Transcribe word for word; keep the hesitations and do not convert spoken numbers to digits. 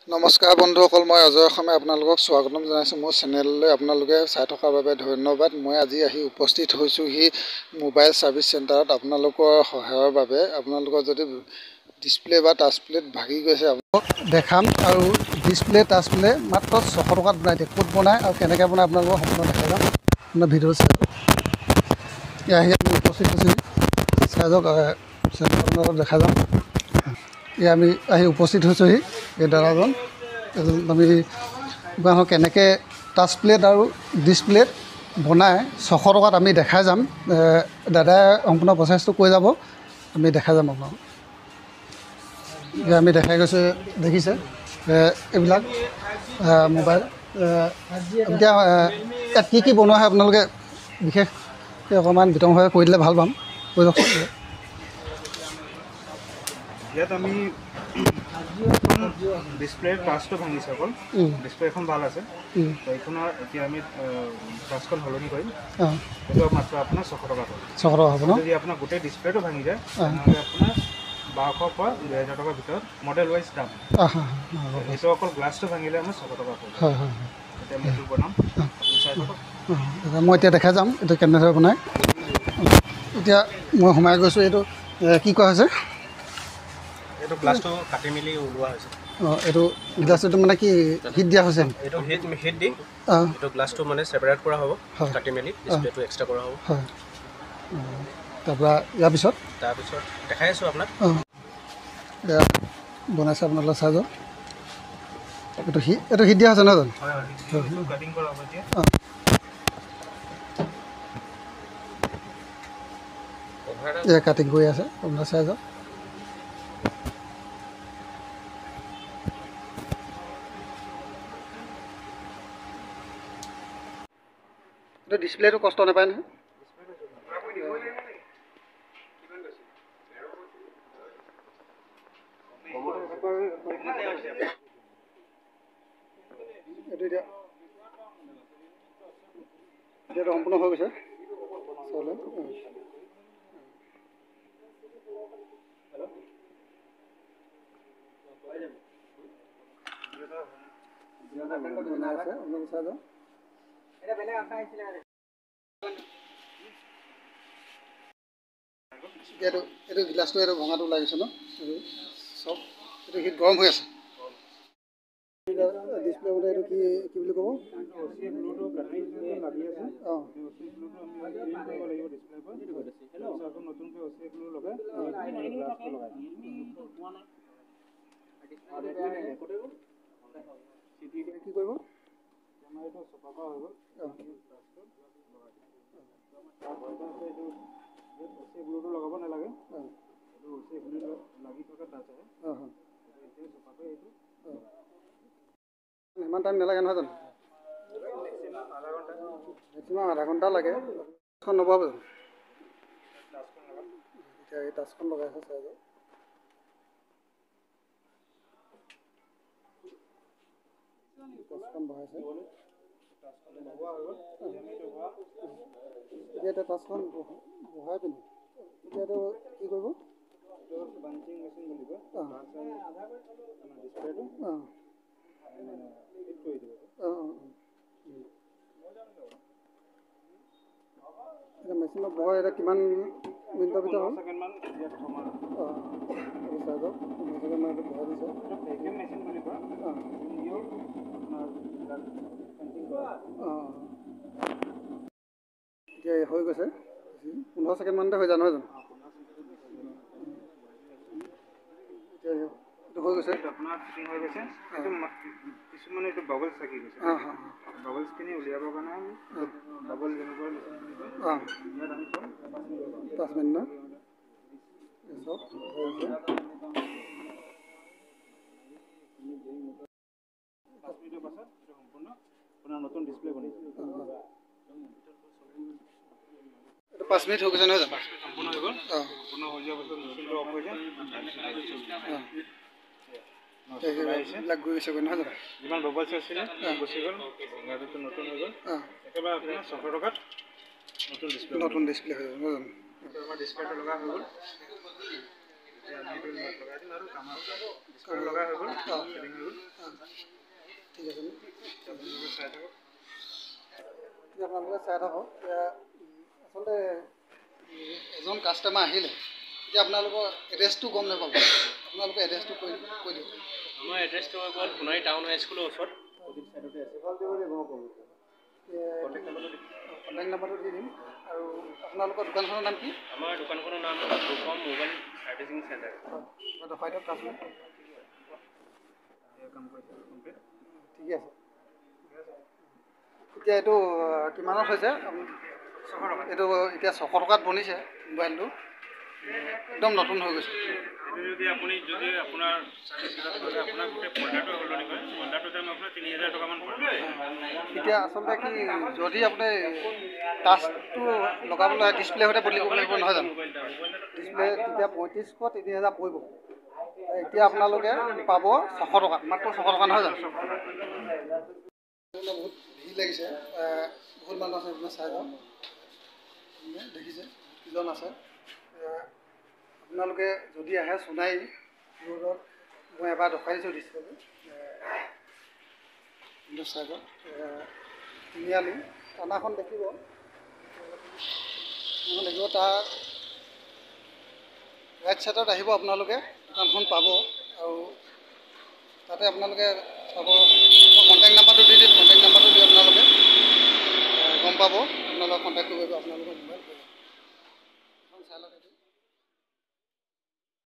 নমস্কাৰ বন্ধুসকল, মই অজয় অসমে আপোনালোকক স্বাগতম জনাইছোঁ মোৰ চেনেললৈ। আপোনালোকে চাই থকাৰ বাবে ধন্যবাদ। মই আজি আহি উপস্থিত হৈছোঁহি মোবাইল ছাৰ্ভিচ চেণ্টাৰত আপোনালোকৰ সহায়ৰ বাবে। আপোনালোকৰ যদি ডিছপ্লে বা টাচ প্লেট ভাগি গৈছে, আপোনালোকক দেখাম। আৰু ডিছপ্লে টাচ প্লে মাত্ৰ ছশ টকাত বনাই দিয়ে। ক'ত বনায় আৰু কেনেকৈ বনায় আপোনালোকক সম্পূৰ্ণ দেখাই যাম। আপোনাৰ ভিডিঅ' চাই এয়া আহি আমি উপস্থিত হৈছোঁহি। চাই যাওক, আপোনালোকক দেখা যাম। এয়া আমি আহি উপস্থিত হৈছোঁহি। এই দাদাজন আমি দোকানখন কেনেকৈ টাচ প্লেট আৰু ডিছপ্লেট বনাই ছশ টকাত আমি দেখাই যাম। দাদাই সম্পূৰ্ণ প্ৰচেছটো কৈ যাব, আমি দেখাই যাম আপোনাক। আমি দেখাই গৈছোঁ, দেখিছে এইবিলাক মোবাইল। এতিয়া ইয়াত কি কি বনোৱা হয় আপোনালোকে বিশেষকৈ অকণমান বিতংভাৱে কৈ দিলে ভাল পাম। কৈ যাওকচোন। ইয়াত আমি ডিছপ্লেৰ টাচটো ভাঙিছে, অকল ডিছপ্লে এখন ভাল আছে। এইখনৰ এতিয়া আমি টাচখন সলনি কৰিম। সেইটো মাত্ৰ আপোনাৰ ছশ টকা হ'ব। ছশ টকা হ'ব ন? যদি আপোনাৰ গোটেই ডিছপ্লেটো ভাঙি যায় তেনেহ'লে আপোনাৰ বাৰশৰ পৰা দুহেজাৰ টকাৰ ভিতৰত মডেল ৱাইজ দাম। সেইটো অকল গ্লাছটো ভাঙিলে আমাৰ ছশ টকা পৰিব। হয় হয়। এতিয়া আমি এইটো বনাম, আপুনি চাই থাকক। মই এতিয়া দেখাই যাম এইটো কেনেদৰে বনায়। এতিয়া মই সোমাই গৈছোঁ। এইটো কি কোৱা হৈছে? এইটো গ্লাছটো কাটি মেলি ওলোৱা হৈছে। অঁ, এইটো গ্লাছটো মানে কি হিট দিয়া হৈছে? এইটো হিট হিট দি এইটো গ্লাছটো মানে ছেপাৰেট কৰা হ'ব, কাটি মেলি ডিছপ্লেটো এক্সট্ৰা কৰা হ'ব। হয়। তাৰপৰা ইয়াৰ পিছত তাৰপিছত দেখাই আছোঁ আপোনাক। অঁ, এয়া বনাইছে আপোনালোকে চাই যাওক। এইটো হিট এইটো হিট দিয়া হৈছে নহয় জানো? হয় হয়, কাটিং কৰা হ'ব এতিয়া। অঁ, এয়া কাটিং কৰি আছে, আপোনালোকে চাই যাওক। এইটো ডিছপ্লেটো কষ্ট নাপায় নহয়? এইটো এতিয়া এতিয়াতো সম্পূৰ্ণ হৈ গৈছে। বনাই আছে, আপোনালোকে চাই যাওক। এতিয়াতো এইটো গিলাচটো এইটো ভঙাটো ওলাই গৈছে ন? এইটো চব এইটো হিট গৰম হৈ আছে। ডিছপ্লে বোলে এইটো কি কি বুলি ক'ব? অঁ, নতুনকৈ অচি গ্লু লগাই কি কৰিব? কেমেৰাটো চফা কৰা হৈ গ'ল। অচি গ্লুটো লগাব নালাগে। এইটো অচি গ্লু লাগি থকা টাচ আহে। অঁ অঁ, এতিয়া চফা কৰি এইটো ইমান টাইম নালাগে নহয় জানো? মেক্সিমাম আধা ঘণ্টা। মেক্সিমাম আধা ঘণ্টা লাগে। টাচখন নবহাব জানো? টাচখন লগাম। এতিয়া এই টাচখন লগাই আছে, চাই যাওক। টাচখন বহাইছে। টাচখন লগোৱা হৈ গ'ল। এতিয়া আমি এইটো বহাম। এতিয়া এতিয়া টাচখন বহাই পিনি এতিয়াতো কি কৰিব? এইটো পাঞ্চিং মেচিন বুলি কয়। অঁ, ডিছপ্লেটো অঁ, হিট কৰি দিব। অঁ অঁ, এতিয়া মেচিনত বহাই এতিয়া কিমান মিনিটৰ ভিতৰত হ'ল? ছেকেণ্ডমান ইয়াত থমাৰ। অঁ, এইটো চাই যাওক। পোন্ধৰ ছেকেণ্ড মান এইটো বহাই দিছে। এইটো ভেকিউম মেচিন বুলি কয়। অঁ, দিও আপোনাৰ এইবিলাক পেইণ্টিং কৰা। অঁ, এতিয়া হৈ গৈছে। পোন্ধৰ ছেকেণ্ডমানতে হৈ যায় নহয় জানো? এতিয়া এইটো হৈ গৈছে। এইটো আপোনাৰ ফিটিং হৈ গৈছে। এইটো কিছুমানে এইটো বাবলছ থাকি গৈছে। অঁ অঁ, বাবলছখিনি উলিয়াবৰ কাৰণে আমি বাবল যেনেকুৱা মেচিন বুলি কয়। অঁ, ইয়াত আমি থ'ম পাঁচ মিনিট। পাঁচ মিনিট ন? চব হৈ গৈছে। পাঁচ মিনিটৰ পাছত এইটো সম্পূৰ্ণ আপোনাৰ নতুন ডিছপ্লে বনিছে। এইটো পাঁচ মিনিট হৈ গৈছে নহয় জানো? পাঁচ মিনিট সম্পূৰ্ণ হৈ গ'ল। অঁ, সম্পূৰ্ণ হৈ যোৱাৰ পাছত মেচিনটো অফ হৈ যায়। অঁ, এইবিলাক গৈ গৈছে নহয় জানো? যিমান বাবলছ আছিলে গুচি গ'ল। গাড়ীটো নতুন হৈ গ'ল। অঁ, একেবাৰে আপোনাৰ ছশ টকাত নতুন ডিছপ্লে নতুন ডিছপ্লে হৈ যাব নহয় জানো? এইটো আমাৰ ডিছপ্লেটো লগা হৈ গ'ল। এতিয়া আমি এইটো লগাই দিম আৰু কামৰ ডিছপ্লে লগা হৈ গ'ল। ফিটিং হৈ গ'ল। চাই থাকক। এতিয়া আপোনালোকে চাই থাকক। এতিয়া আচলতে এজন কাষ্টমাৰ আহিলে এতিয়া আপোনালোকৰ এড্ৰেছটো গম নাপাব, আপোনালোকে এড্ৰেছটো কৈ কৈ দিয়ক। আমাৰ এড্ৰেছটো হ'ল সোণাৰী টাউন হাইস্কুলৰ ওচৰত। কণ্টেক্ট নাম্বাৰটো দি দিম। আৰু আপোনালোকৰ দোকানখনৰ নাম কি? আমাৰ দোকানখনৰ নাম হ'ল ৰূপম মোবাইল ছাৰ্ভিচিং চেণ্টাৰ। হয়, দফাই দিয়ক কাষ্টমাৰ। কাম কৰিছে কমপ্লিট। ঠিকে আছে। এতিয়া এইটো কিমানত হৈছে? ছশ টকা। এইটো এতিয়া ছশ টকাত বনিছে মোবাইলটো, একদম নতুন হৈ গৈছে। এইটো যদি আপুনি যদি আপোনাৰ চাৰ্ভিচ চেণ্টাৰত গ'লে আপোনাৰ গোটেই পৰ্দাটো সলনি কৰে, পৰ্দাটোৰ দাম আপোনাৰ তিনি হাজাৰ টকামান পৰে। এতিয়া আচলতে কি যদি আপুনি টাচটো লগাবলৈ ডিছপ্লে সৈতে বদলি কৰিব লাগিব নহয় জানো? ডিছপ্লে তেতিয়া পঁয়ত্ৰিছশ তিনি হাজাৰ পৰিব। এতিয়া আপোনালোকে পাব ছশ টকাত, মাত্ৰ ছশ টকা নহয় জানো? বহুত ভিৰ লাগিছে, বহুত মানুহ আছে, আপোনাৰ চাই যাওক। দেখিছে কিজন আছে। আপোনালোকে যদি আহে সোণাৰী ৰোডত, মই এবাৰ দেখুৱাই দিছোঁ ডিছপ্লেটো, চাই যাওক। তিনিআলি থানাখন দেখিব, দেখিব তাৰ ৰাইট ছাইডত আহিব আপোনালোকে, দোকানখন পাব। আৰু তাতে আপোনালোকে চাব, মই কণ্টেক্ট নাম্বাৰটো দি দিম, কণ্টেক্ট নাম্বাৰটো দি আপোনালোকে গম পাব, আপোনালোকে কণ্টেক্ট কৰিব আপোনালোকৰ মোবাইল।